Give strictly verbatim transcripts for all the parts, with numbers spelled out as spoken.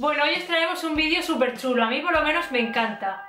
Bueno, hoy os traemos un vídeo súper chulo, a mí por lo menos me encanta.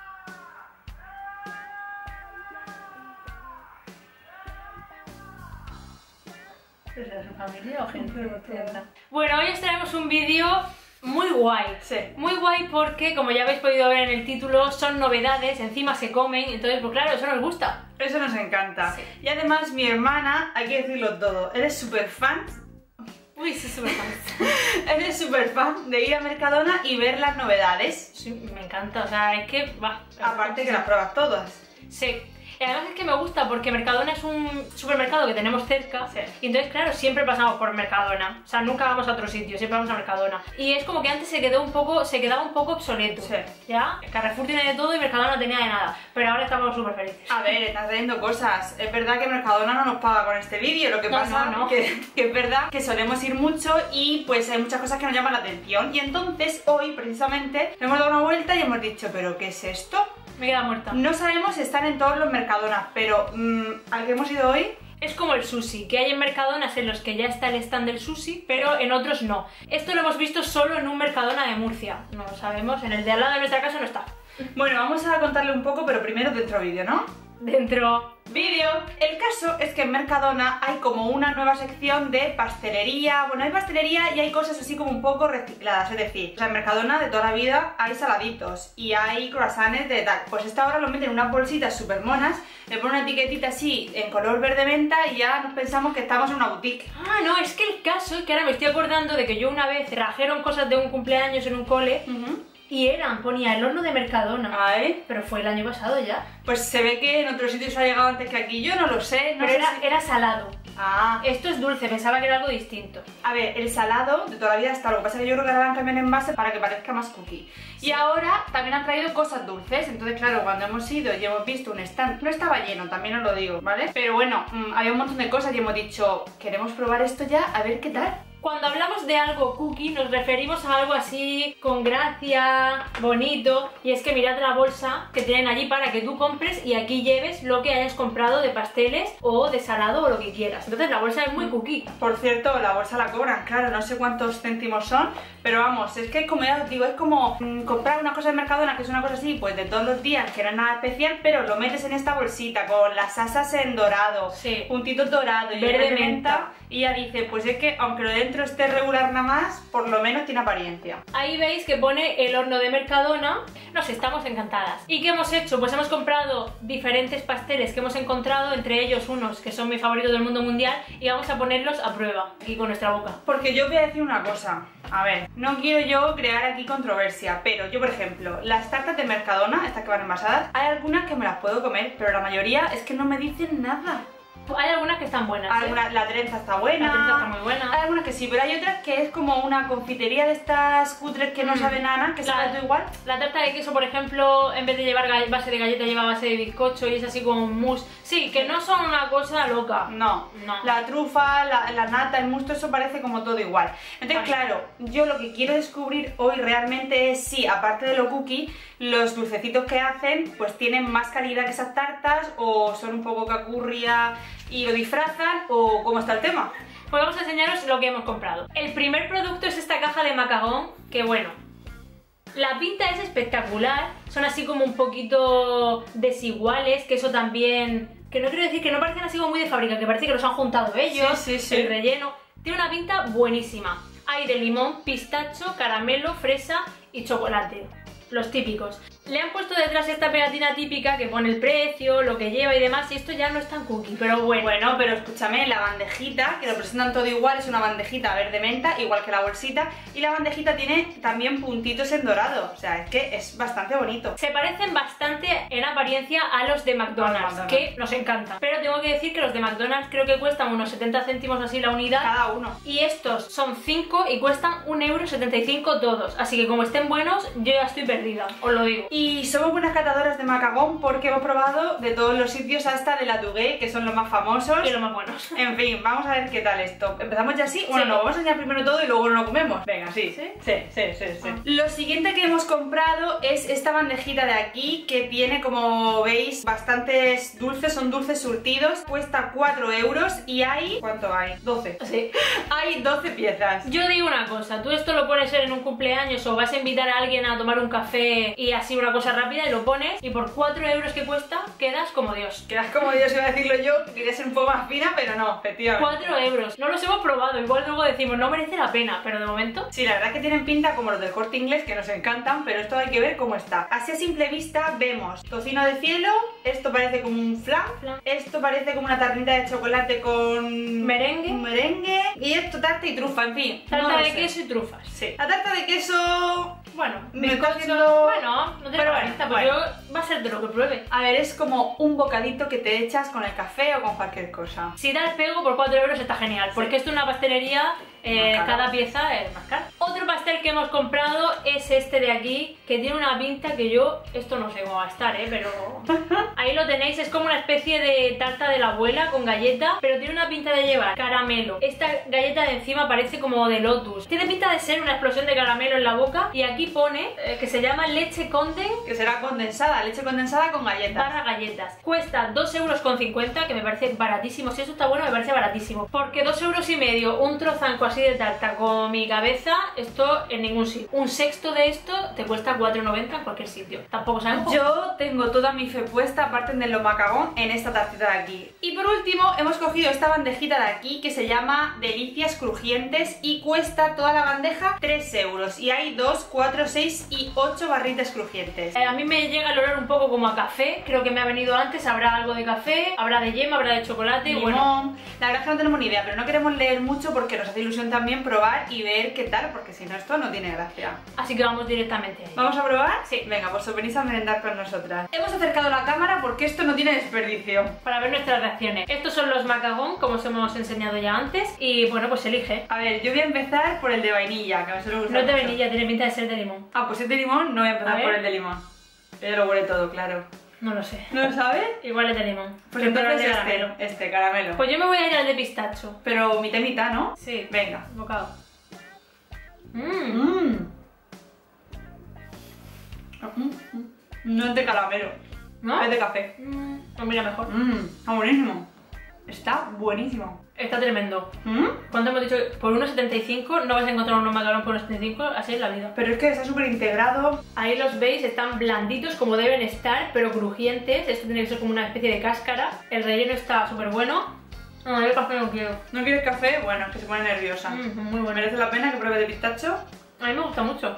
¿Es de su familia o gente de tienda? Bueno, hoy os traemos un vídeo muy guay. Sí. Muy guay porque, como ya habéis podido ver en el título, son novedades, encima se comen, entonces pues claro, eso nos gusta. Eso nos encanta. Sí. Y además mi hermana, hay que decirlo todo, eres súper fan. Uy, sí, súper fan. Eres súper fan de ir a Mercadona y ver las novedades. Sí, me encanta, o sea, es que va. Aparte que las pruebas todas. Sí. Y además es que me gusta porque Mercadona es un supermercado que tenemos cerca. Sí. Y entonces, claro, siempre pasamos por Mercadona. O sea, nunca vamos a otro sitio, siempre vamos a Mercadona. Y es como que antes se quedó un poco, se quedaba un poco obsoleto. Sí. ¿Ya? Carrefour tiene de todo y Mercadona no tenía de nada. Pero ahora estamos súper felices. A ver, estás trayendo cosas. Es verdad que Mercadona no nos paga con este vídeo. Lo que No, pasa no, no. Que, que es verdad que solemos ir mucho y pues hay muchas cosas que nos llaman la atención. Y entonces hoy precisamente hemos dado una vuelta y hemos dicho, ¿pero qué es esto? Me queda muerta. No sabemos si están en todos los Mercadonas, pero mmm, al que hemos ido hoy... Es como el sushi, que hay en Mercadonas en los que ya está el stand del sushi, pero en otros no. Esto lo hemos visto solo en un Mercadona de Murcia. No lo sabemos, en el de al lado de nuestra casa no está. Bueno, vamos a contarle un poco, pero primero dentro vídeo, ¿no? Dentro... Vídeo. El caso es que en Mercadona hay como una nueva sección de pastelería. Bueno, hay pastelería y hay cosas así como un poco recicladas, es decir, o sea, en Mercadona de toda la vida hay saladitos y hay croissants de tal. Pues esta ahora lo meten en unas bolsitas súper monas, le ponen una etiquetita así en color verde menta y ya nos pensamos que estamos en una boutique. Ah, no, es que el caso es que ahora me estoy acordando de que yo una vez trajeron cosas de un cumpleaños en un cole. Uh-huh. Y eran, ponía el horno de Mercadona. Ay. Pero fue el año pasado ya. Pues se ve que en otros sitios ha llegado antes que aquí, yo no lo sé. No Pero sé era, si... era salado. Ah, Esto es dulce, pensaba que era algo distinto. a ver, el salado de toda la vida está, lo que pasa es que yo creo que ahora han cambiado en envase para que parezca más cookie. Sí. Y ahora también han traído cosas dulces, entonces claro, cuando hemos ido y hemos visto un stand, no estaba lleno, también os lo digo, ¿vale? Pero bueno, mmm, había un montón de cosas y hemos dicho, queremos probar esto ya, a ver qué tal. Cuando hablamos de algo cookie nos referimos a algo así con gracia, bonito, y es que mirad la bolsa que tienen allí para que tú compres y aquí lleves lo que hayas comprado de pasteles o de salado o lo que quieras. Entonces la bolsa es muy cookie. Por cierto, la bolsa la cobran, claro, no sé cuántos céntimos son, pero vamos, es que como ya os digo, es como mmm, comprar una cosa de Mercadona, que es una cosa así, pues de todos los días, que no es nada especial, pero lo metes en esta bolsita con las asas en dorado, Sí. puntitos dorados y Verde verde menta. menta, y ya dice, pues es que aunque lo de dentro esté regular nada más, por lo menos tiene apariencia. Ahí veis que pone el horno de Mercadona. Nos estamos encantadas. ¿Y qué hemos hecho? Pues hemos comprado diferentes pasteles que hemos encontrado, entre ellos unos que son mis favoritos del mundo mundial, y vamos a ponerlos a prueba aquí con nuestra boca. Porque yo voy a decir una cosa, a ver, no quiero yo crear aquí controversia, pero yo por ejemplo, las tartas de Mercadona, estas que van envasadas, hay algunas que me las puedo comer, pero la mayoría es que no me dicen nada. Hay algunas que están buenas, ¿eh? Alguna, la trenza está buena, La trenza está muy buena. hay algunas que sí, pero hay otras que es como una confitería de estas cutres que no Mm. saben nada, que La- sabe todo igual. La tarta de queso, por ejemplo, en vez de llevar gall- base de galleta, lleva base de bizcocho y es así como un mousse. Sí, que no son una cosa loca. No, No. la trufa, la, la nata, el musto, eso parece como todo igual. Entonces, Vale. claro, yo lo que quiero descubrir hoy realmente es si, aparte de lo cookie, los dulcecitos que hacen, pues tienen más calidad que esas tartas, o son un poco cacurria y lo disfrazan, o cómo está el tema. Pues vamos a enseñaros lo que hemos comprado. El primer producto es esta caja de macarrón, que bueno, la pinta es espectacular, son así como un poquito desiguales, que eso también... Que no quiero decir que no parecen así como muy de fábrica, que parece que los han juntado ellos, Sí, sí, sí. el relleno. Tiene una pinta buenísima. Hay de limón, pistacho, caramelo, fresa y chocolate. Los típicos. Le han puesto detrás esta pegatina típica que pone el precio, lo que lleva y demás, y esto ya no es tan cookie, pero bueno. Bueno, pero escúchame, la bandejita, que lo presentan todo igual, es una bandejita verde menta, igual que la bolsita, y la bandejita tiene también puntitos en dorado, o sea, es que es bastante bonito. Se parecen bastante en apariencia a los de McDonald's, McDonald's. que nos encantan. Pero tengo que decir que los de McDonald's creo que cuestan unos setenta céntimos así la unidad. Cada uno. Y estos son cinco y cuestan un euro setenta y cinco todos. Así que como estén buenos, yo ya estoy perdida. perdida, os lo digo. Y somos buenas catadoras de macagón porque hemos probado de todos los sitios hasta de la Touguet, que son los más famosos. Y los más buenos. En fin, vamos a ver qué tal esto. ¿Empezamos ya así? Bueno, Sí. no, vamos a enseñar primero todo y luego lo comemos. Venga, sí. ¿Sí? Sí, sí, sí, sí. Ah. Lo siguiente que hemos comprado es esta bandejita de aquí, que tiene, como veis, bastantes dulces, son dulces surtidos. Cuesta cuatro euros y hay... ¿Cuánto hay? doce. Sí. Hay doce piezas. Yo digo una cosa, tú esto lo pones en un cumpleaños o vas a invitar a alguien a tomar un café y así una cosa rápida y lo pones y por cuatro euros que cuesta quedas como Dios. Quedas como Dios, iba a decirlo yo, que quería ser un poco más fina, pero no, efectivamente. cuatro euros. No los hemos probado, igual luego decimos no merece la pena, pero de momento... Sí, la verdad que tienen pinta como los del Corte Inglés, que nos encantan, pero esto hay que ver cómo está. Así a simple vista vemos tocino de cielo, esto parece como un flan, Flan. esto parece como una tarrita de chocolate con Merengue. un merengue y esto tarta y trufa, en fin. Tarta no lo de sé. queso y trufas. Sí. La tarta de queso... Bueno, Me está bizcocho- haciendo- Bueno, no te Pero la bueno, lista, bueno. pues yo va a ser de lo que pruebe. A ver, es como un bocadito que te echas con el café o con cualquier cosa. Si da el pego por cuatro euros está genial, porque esto es una pastelería, eh, Más cara. cada pieza es más cara. Otro pastel que hemos comprado es este de aquí, que tiene una pinta que yo, esto no sé cómo va a estar, eh, pero ahí lo tenéis, es como una especie de tarta de la abuela con galleta, pero tiene una pinta de llevar caramelo. Esta galleta de encima parece como de Lotus. Tiene pinta de ser una explosión de caramelo en la boca y aquí pone eh, que se llama leche conden Que será condensada, leche condensada con galletas. barra galletas. Cuesta dos euros con cincuenta, que me parece baratísimo. Si eso está bueno, me parece baratísimo. Porque dos euros y medio, un trozanco así de tarta con mi cabeza, esto en ningún sitio. Un sexto de esto te cuesta cuatro noventa en cualquier sitio. Tampoco sabemos. Yo tengo toda mi fe puesta, aparte de lo macagón, en esta tartita de aquí. Y por último, hemos cogido esta bandejita de aquí que se llama Delicias Crujientes y cuesta toda la bandeja tres euros. Y hay dos, cuatro, seis y ocho barritas crujientes. Eh, a mí me llega el olor un poco como a café. Creo que me ha venido antes. Habrá algo de café, habrá de yema, habrá de chocolate. Limón. Bueno, La verdad es que no tenemos ni idea, pero no queremos leer mucho porque nos hace ilusión también probar y ver qué tal, porque si no esto no tiene gracia. así que vamos directamente ahí. ¿Vamos a probar? Sí. Venga, pues os venís a merendar con nosotras. Hemos acercado la cámara porque esto no tiene desperdicio. Para ver nuestras reacciones. Estos son los macagón, como os hemos enseñado ya antes. Y bueno, pues elige. A ver, yo voy a empezar por el de vainilla, que a mí suele gustar No es de mucho. vainilla, tiene pinta de ser de limón. Ah, pues es de limón, no voy a empezar A ver. por el de limón. Ella lo huele todo, claro. No lo sé. ¿No lo sabes? Igual es de limón. Pues Yo creo entonces que es de este, caramelo. este, caramelo. Pues yo me voy a ir al de pistacho. Pero mitad y mitad, ¿no? Sí. Venga. Bocado. Mmm. Mmm. No es de caramelo, ¿No? es de café. Mmm. No, mira mejor. Mmm, está buenísimo. Está buenísimo. Está tremendo. ¿Mm? ¿Cuánto hemos dicho? Por uno setenta y cinco no vais a encontrar unos macarón por uno setenta y cinco, así es la vida. Pero es que está súper integrado. Ahí los veis, están blanditos como deben estar, pero crujientes. Esto tiene que ser como una especie de cáscara. El relleno está súper bueno. No, yo el café no quiero. ¿No quieres café? Bueno, es que se pone nerviosa. Mm, muy bueno. ¿Merece la pena que pruebe de pistacho? A mí me gusta mucho.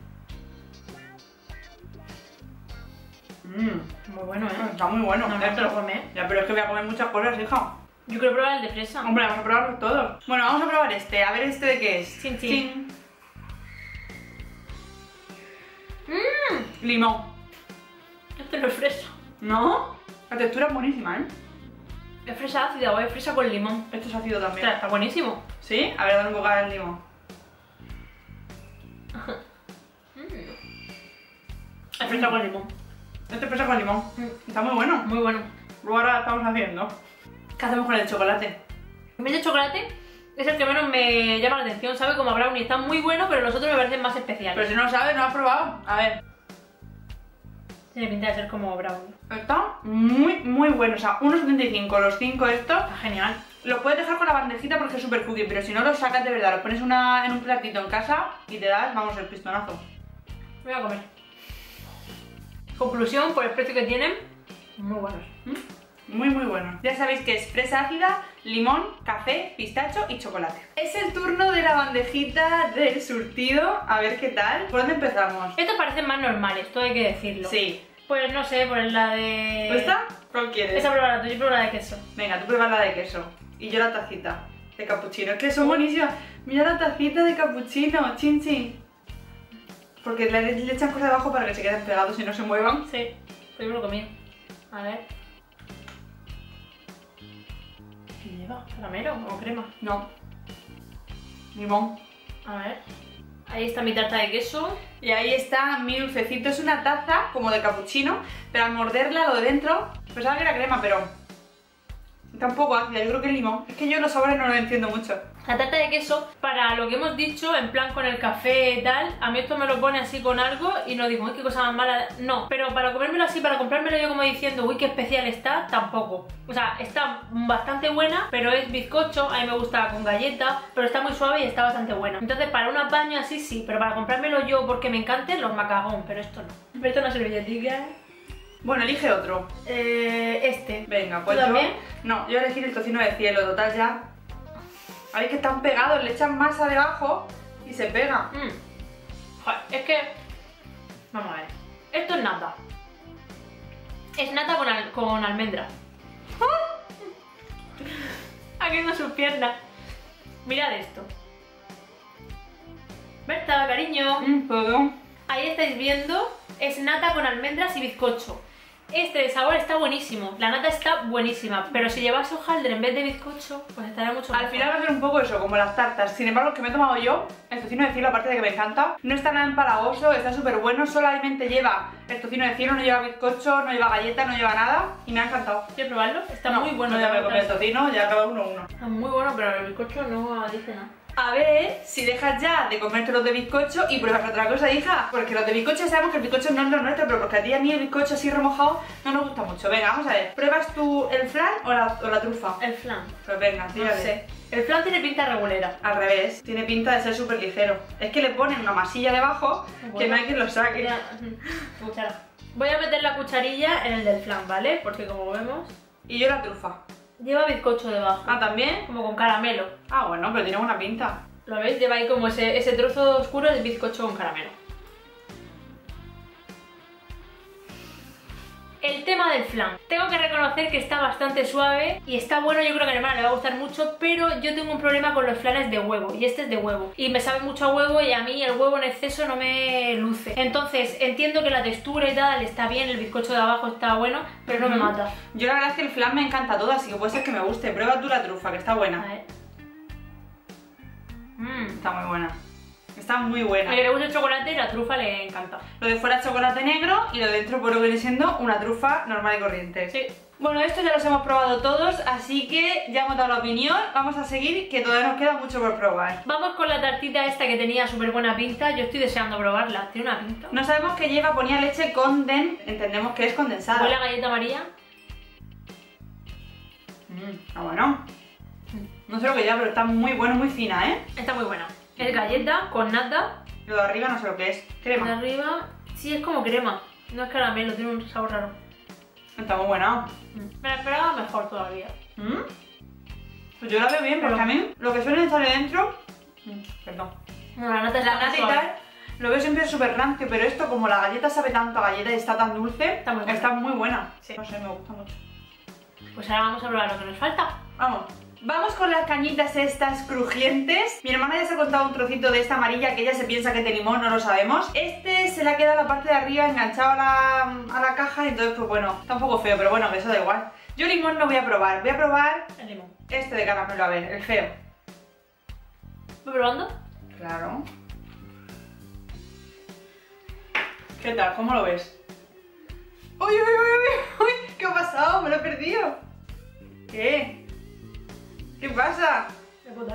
Mmm, Muy bueno, ¿eh? está muy bueno. No, no Ya, te lo pero- comes. Ya, pero es que voy a comer muchas cosas, hija. Yo quiero probar el de fresa. Hombre, vamos a probarlos todos. Bueno, vamos a probar este. A ver este de qué es. Chin, chin. Mmm, limón. Este no es fresa. ¿No? La textura es buenísima, ¿eh? Es fresa ácida o es fresa con limón. Esto es ácido también. Ostras, está buenísimo. ¿Sí? A ver, dale un bocado al limón. Es fresa con limón. Este pesa con limón. Mm. Está muy bueno. Muy bueno. Luego ahora estamos haciendo. ¿Qué hacemos con el chocolate? En vez de chocolate es el que menos me llama la atención, ¿sabe? Como a brownie. Está muy bueno, pero los otros me parecen más especiales. Pero si no lo sabes, no lo has probado. A ver. Tiene pinta de ser como brownie. Está muy, muy bueno. O sea, uno setenta y cinco. Los cinco estos. Está genial. Los puedes dejar con la bandejita porque es súper cookie. Pero si no los sacas de verdad, los pones una, en un platito en casa y te das, vamos, el pistonazo. Voy a comer. Conclusión, por el precio que tienen, muy buenos. ¿Mm? Muy, muy bueno. Ya sabéis que es fresa ácida, limón, café, pistacho y chocolate. Es el turno de la bandejita del surtido. A ver qué tal. ¿Por dónde empezamos? Estos parecen más normales, todo hay que decirlo. Sí. Pues no sé, pues la de... ¿Esta? ¿Cuál quieres? Esa prueba la tuya, yo pruebo la de queso. Venga, tú pruebas la de queso. Y yo la tacita de capuchino. Es que son buenísimas. Mira la tacita de capuchino, chin chin. Porque le, le echan cosas debajo para que se queden pegados y no se muevan. Sí, pues yo me lo comí. A ver. ¿Qué lleva? ¿Caramelo o crema? No. Limón. A ver. Ahí está mi tarta de queso. Y ahí está mi dulcecito. Es una taza como de capuchino, pero al morderla lo de dentro, pensaba que era crema, pero tampoco ácida, yo creo que es limón. Es que yo los sabores no los entiendo mucho. La tarta de queso, para lo que hemos dicho, en plan con el café y tal, a mí esto me lo pone así con algo y no digo, uy, qué cosa más mala. No, pero para comérmelo así, para comprármelo yo como diciendo, uy, qué especial está, tampoco. O sea, está bastante buena, pero es bizcocho, a mí me gusta con galleta, pero está muy suave y está bastante buena. Entonces, para un apaño así sí, pero para comprármelo yo porque me encanten, los macagón, pero esto no. Pero esto no es servilletica. Bueno, elige otro. Eh, este. Venga, pues ¿Tú yo... también? No, yo voy a elegir el tocino de cielo, total ya. A ver que están pegados, le echan masa debajo y se pega. Mm. Joder, es que... Vamos a ver. Esto es nata. Es nata con, al... con almendra. Aquí no sus piernas. Mirad esto. Berta, cariño. Mm, perdón. Ahí estáis viendo, es nata con almendras y bizcocho. Este de sabor está buenísimo, la nata está buenísima, pero si llevase hojaldre en vez de bizcocho, pues estaría mucho mejor. Al final va a ser un poco eso, como las tartas. Sin embargo, el que me he tomado yo, el tocino de cielo, aparte de que me encanta, no está nada empalagoso, está súper bueno, solamente lleva el tocino de cielo, no lleva bizcocho, no lleva galleta, no lleva nada, y me ha encantado. ¿Quieres probarlo? Está No, muy bueno. No, ya me comí el tocino, ya cada uno uno. Está muy bueno, pero el bizcocho no dice nada. A ver si dejas ya de comerte los de bizcocho y pruebas otra cosa, hija. Porque los de bizcocho sabemos que el bizcocho no es lo nuestro, pero porque a ti y a mí el bizcocho así remojado no nos gusta mucho. Venga, vamos a ver. ¿Pruebas tú el flan o la, o la trufa? El flan. Pues venga, No tírale. sé. El flan tiene pinta regulera. Al revés, tiene pinta de ser súper ligero. Es que le ponen una masilla debajo Bueno. que no hay quien lo saque. Mira, cuchara. Voy a meter la cucharilla en el del flan, ¿vale? Porque como vemos, Y yo la trufa. lleva bizcocho debajo. Ah, ¿también? Como con caramelo. Ah, bueno, pero tiene buena pinta. ¿Lo veis? Lleva ahí como ese, ese trozo oscuro de bizcocho con caramelo. El tema del flan. Tengo que reconocer que está bastante suave y está bueno, yo creo que a mi hermana le va a gustar mucho, pero yo tengo un problema con los flanes de huevo y este es de huevo. Y me sabe mucho a huevo y a mí el huevo en exceso no me luce. Entonces entiendo que la textura y tal está bien, el bizcocho de abajo está bueno, pero no me Ujú. mata. Yo la verdad es que el flan me encanta todo, así que puede ser que me guste. Prueba tú la trufa, que está A buena. ver. Mmm. Está muy buena. Está muy buena. A que le gusta el chocolate y la trufa le encanta. Lo de fuera es chocolate negro y lo de dentro por lo que viene siendo una trufa normal y corriente. Sí. Bueno, esto ya los hemos probado todos, así que ya hemos dado la opinión. Vamos a seguir, que todavía nos queda mucho por probar. Vamos con la tartita esta que tenía súper buena pinta. Yo estoy deseando probarla. Tiene una pinta. No sabemos qué lleva, ponía leche conden, entendemos que es condensada. ¿Huele a galleta María? Mm, ah, bueno. No sé lo que lleva, pero está muy bueno, muy fina, ¿eh? Está muy buena. Es galleta con nata. Lo de arriba no sé lo que es. De Crema. arriba, sí, es como crema. No es caramelo, tiene un sabor raro. Está muy buena. Me la esperaba mejor todavía. ¿Mm? Pues yo la veo bien, porque a mí lo que suele estar dentro... Mm, Perdón. No, la nata La está nata y suave. tal, lo veo siempre súper rancio, pero esto, como la galleta sabe tanto a galleta y está tan dulce, Está muy buena. está muy buena. Sí. No sé, me gusta mucho. Pues ahora vamos a probar lo que nos falta. Vamos. Vamos con las cañitas estas crujientes. Mi hermana ya se ha contado un trocito de esta amarilla que ella se piensa que es de limón, no lo sabemos. Este se le ha quedado la parte de arriba enganchado a la, a la caja y entonces pues bueno, está un poco feo, pero bueno, que eso da igual. Yo limón no voy a probar, voy a probar El limón. este de caramelo, a ver, el feo. ¿Voy probando? Claro. ¿Qué tal? ¿Cómo lo ves? ¡Uy, uy, uy, uy! uy! ¿Qué ha pasado? Me lo he perdido. ¿Qué? ¿Qué pasa? Voy a botar.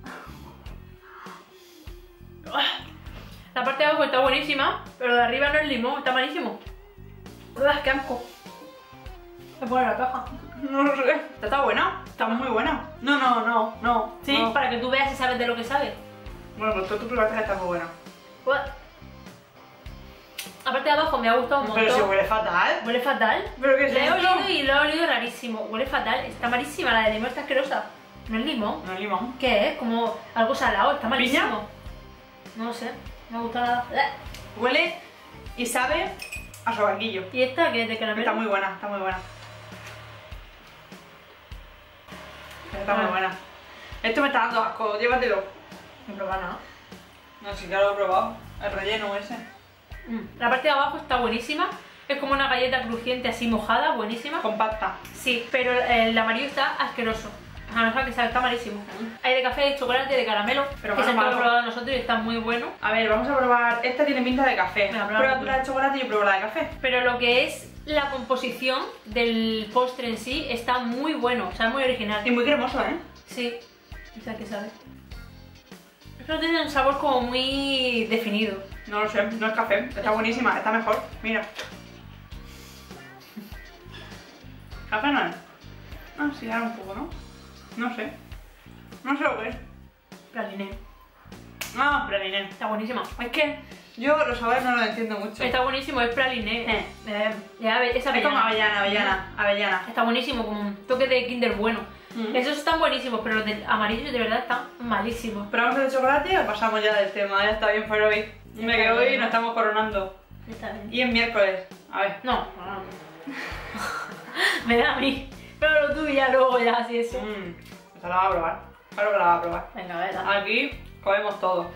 La parte de abajo está buenísima, pero de arriba no es limón, está malísimo. ¡Uah, qué asco! Voy a poner la caja. No lo sé. Está, está buena. Está muy buena. No, no, no, no. Sí, no. para que tú veas si sabes de lo que sabe. Bueno, pues tú, tú probaste que está muy buena. Uah. La parte de abajo me ha gustado un montón. Pero si huele fatal. Huele fatal. ¿Pero qué es Le he esto? olido y lo he olido rarísimo. Huele fatal. Está malísima. La de limón está asquerosa. No es limón. No es limón. ¿Qué es? Como algo salado. Está malísimo. ¿Piña? No lo sé. No me gusta nada. Huele y sabe a sobaquillo. ¿Y esta qué es de caramelo? Está muy buena, está muy buena. Está muy Ah. buena. Esto me está dando asco, llévatelo. No proba nada. No, sí, ya lo he probado. El relleno ese. Mm. La parte de abajo está buenísima. Es como una galleta crujiente así mojada. Buenísima. Compacta. Sí, pero el amarillo está asqueroso. Naranja que está malísimo. Hay de café, de chocolate, de caramelo, Pero que bueno, se lo malo. hemos probado nosotros y está muy bueno. A ver, vamos a probar. Esta tiene pinta de café. Venga, prueba Prueba tú. tú la de chocolate y yo pruebo la de café. Pero lo que es la composición del postre en sí está muy bueno, o sea, es muy original. Y muy cremoso, ¿eh? Sí, o sea, que sabe. Pero tiene un sabor como muy definido. No lo sé, no es café. Está buenísima, está mejor. Mira. Café no es. Ah, sí, ahora un poco, ¿no? No sé. No sé lo que es. Praliné. Ah, praliné. Está buenísima. Es que yo los sabores no los entiendo mucho. Está buenísimo, es praliné. Eh. Eh, ya, es Es como avellana. avellana, avellana, avellana. Está buenísimo, como un toque de Kinder bueno. Mm. Esos están buenísimos, pero los de amarillo de verdad están malísimos. ¿Probamos el de chocolate o pasamos ya del tema? Ya está bien por hoy. Me que hoy nos estamos coronando. Está bien. Y es miércoles. A ver. No, no. Me da a mí. Pero lo tuyo ya luego ya así eso. Mmm. Esta la va a probar. Claro que la va a probar. Venga, a ver. Aquí comemos todo.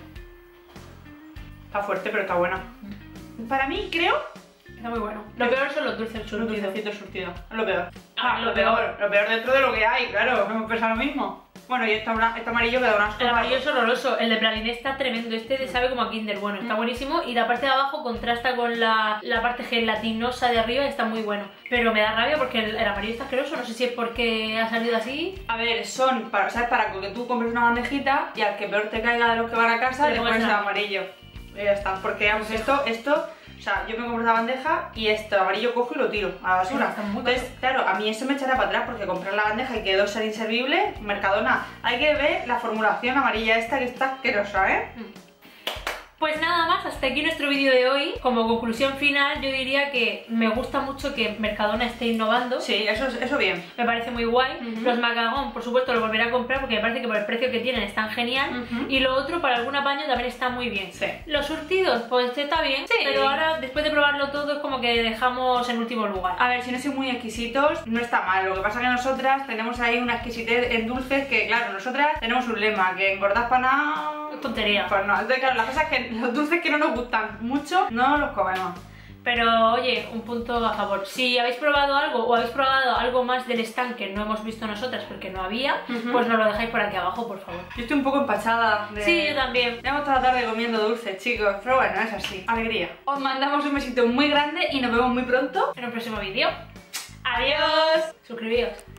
Está fuerte, pero está buena. Para mí, creo, Está muy bueno. Lo peor son los dulces los surtidos. dulcecitos surtidos. Es lo peor. Ah, Ah, lo lo peor. Lo peor dentro de lo que hay, claro. No hemos pensado lo mismo. Bueno, y este, este amarillo queda una El amarillo es horroroso, el de praliné está tremendo, este le sabe como a Kinder, bueno, está Mm. buenísimo y la parte de abajo contrasta con la, la parte gelatinosa de arriba y está muy bueno. Pero me da rabia porque el, el amarillo está asqueroso, no sé si es porque ha salido así. A ver, son para, ¿sabes? Para que tú compres una bandejita y al que peor te caiga de los que van a casa Le le pones pones el el amarillo. Y ya está. Porque vamos, esto, esto, o sea, yo me compro esta bandeja y esto amarillo cojo y lo tiro a la basura. Está muy Entonces, claro, a mí eso me echará para atrás porque comprar la bandeja y quedó ser inservible, Mercadona. Hay que ver la formulación amarilla esta que está asquerosa, ¿eh? Pues nada más, hasta aquí nuestro vídeo de hoy. Como conclusión final, yo diría que me gusta mucho que Mercadona esté innovando. Sí, eso, eso bien. Me parece muy guay. Ujú. Los macarrón, por supuesto, los volveré a comprar porque me parece que por el precio que tienen están genial. Ujú. Y lo otro, para algún apaño, también está muy bien. Sí. Los surtidos, pues está bien. Sí. Pero ahora, después de probarlo todo, es como que dejamos en último lugar. A ver, si no soy muy exquisitos, no está mal. Lo que pasa es que nosotras tenemos ahí una exquisitez en dulces que, claro, nosotras tenemos un lema, que engordar para nada... Es tontería. Pues no, entonces claro, la cosa es que los dulces que no nos gustan mucho, no los comemos. Pero oye, un punto a favor. Si habéis probado algo o habéis probado algo más del stand que no hemos visto nosotras porque no había, Ujú. pues nos lo dejáis por aquí abajo, por favor. Yo estoy un poco empachada de... Sí, yo también. Llevamos toda la tarde comiendo dulces, chicos, pero bueno, es así. Alegría. Os mandamos un besito muy grande y nos vemos muy pronto. En un próximo vídeo. ¡Adiós! Suscribíos.